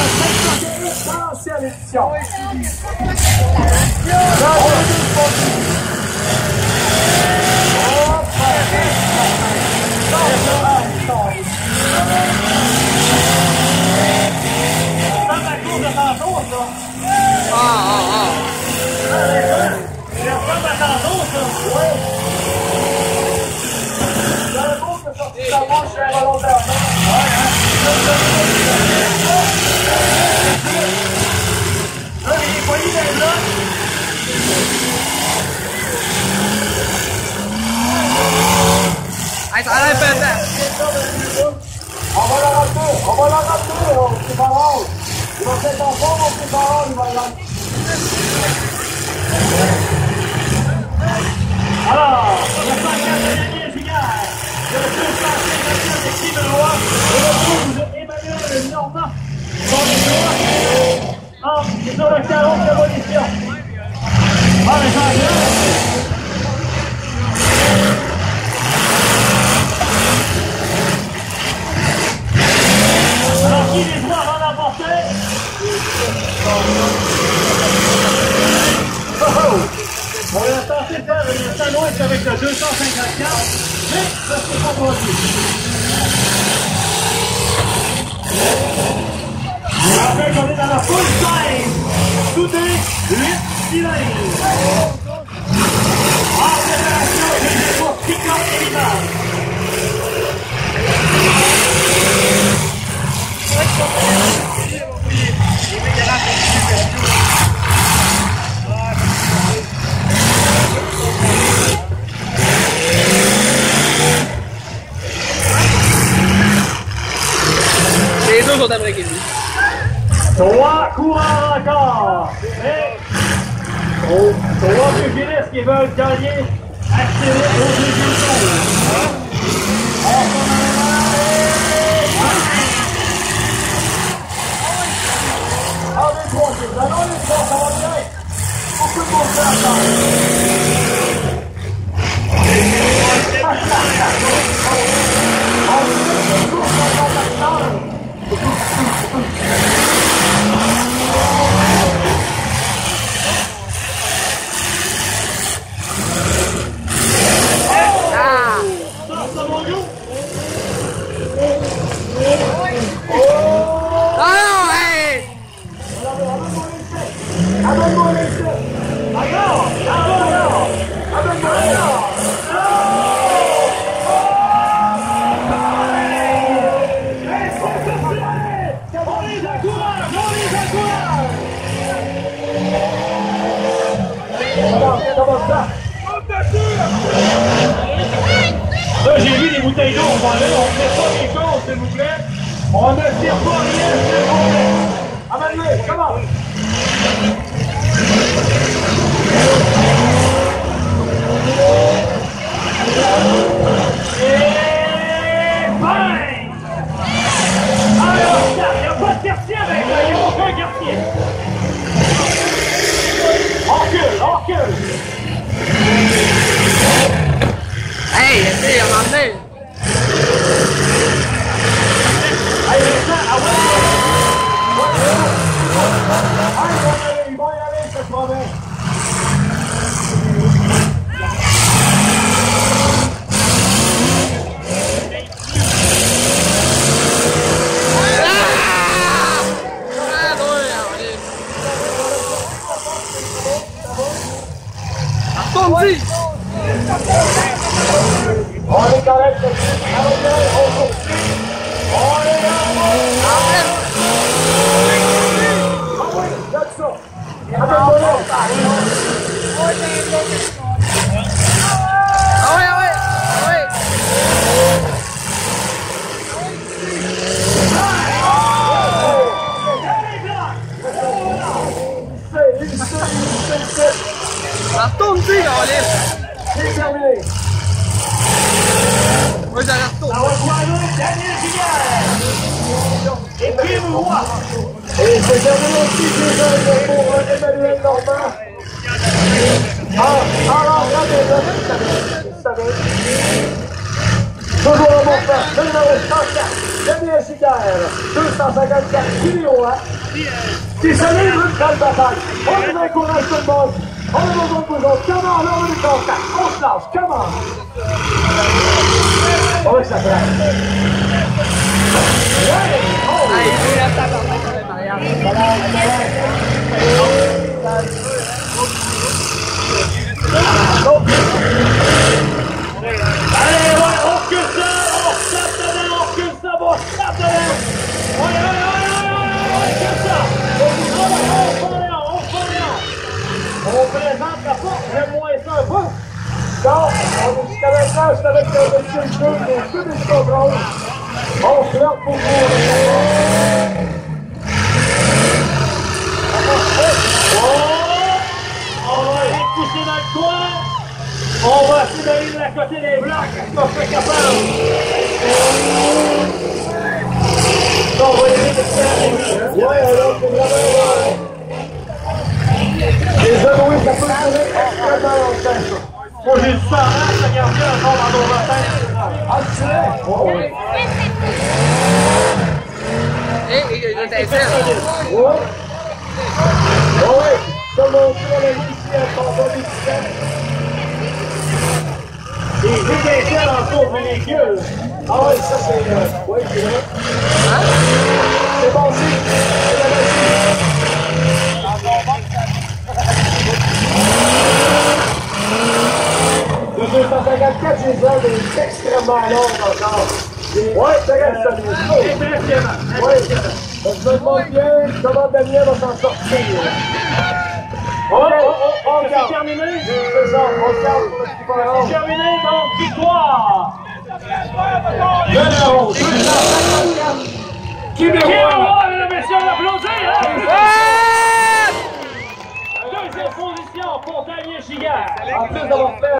Ancienne édition. Ai, tá lá, Pedro. On va la rater au petit ballon. Il va être en forme au petit ballon, il va la rater. Alors, le 104e Giguère, le 254 de Kimerois et le 12 Emmanuel Normand sont les joueurs sur le carreau de l'évolution. Ah, mais ça alors, qui les voit avant d'emporter? On a tenté de faire une sandwich avec le 254, mais ça ne s'est pas produit. Après qu'on est dans la full time, soudé, 8 cylindres. En préparation, les pour piquant et l'image. Les deux sont américains. 3 coureurs encore. Et 3 pugilistes qui veulent gagner accéder au deuxième tour. Allez, 3, allons les 3, ça va bien. Beaucoup de monde fait là, j'ai vu les bouteilles d'eau, on va aller, on fait pas les choses, s'il vous plaît. On ne tire pas rien, s'il vous plaît. Emmanuel, comment? Et bang! Alors, il n'y a pas de quartier avec ça, il n'y a aucun quartier. On recule. Hey, essaye, à m'emmener. Ils vont y aller, cette promesse. Tombe-y! On est correct, on poursuit. On est là, ah oui, regarde ça. Avec mon nom. Ah ouais, ah ouais, ah ouais. Ça tombe-y, Caroline! C'est terminé. Moi, j'arrête tout. Ça va joindre Daniel Giguère. Et Kim Roy. Et c'est terminé aussi pour Emmanuel Normand. Alors, regardez, vous savez. Toujours le bon place, le numéro 104, Damien Giguère, 254 kg. Qui se livre une belle bataille. On nous encourage tout le monde. On nous encourage. Comment là, on est contact. On se lance. Comment? On va que ça prend. Allez, ouais, on recule ça, on retape dedans, on recule ça, on retape dedans. Ouais, on recule ça. On présente la porte, j'aime moins ça un peu. Donc, on est jusqu'à maintenant, c'est avec le monsieur le jeu, on fait des contrôles. On flirte pour vous. On va essayer de pousser dans le coin. On va essayer d'aller de la côté des blocs. Est-ce qu'on fait capable? On va essayer de faire des... Ouais, alors, c'est vraiment... Les Anoïs, ça peut durer extrêmement longtemps. Moi, j'ai du temps à regarder encore dans nos batailles. Ah, tu sais? Oui. Il est intéressant. Oui. Oui. Comme on dit, on a ici un combat difficile. Les étincelles entourent du véhicule. Ah oui, ça c'est... oui, c'est vrai. Hein? C'est bon signe. C'est la magie. Le 254, j'ai heures est extrêmement long encore. Oui, ça reste solide. Impressionnant. Oui. Je me demande bien comment Damien va s'en sortir. On c'est terminé? C'est ça, on garde pour le petit parent. C'est terminé, donc victoire! Le 254. Québécois, mesdames et messieurs, l'applaudir! Deuxième position pour Damien Giguère. En plus d'avoir fait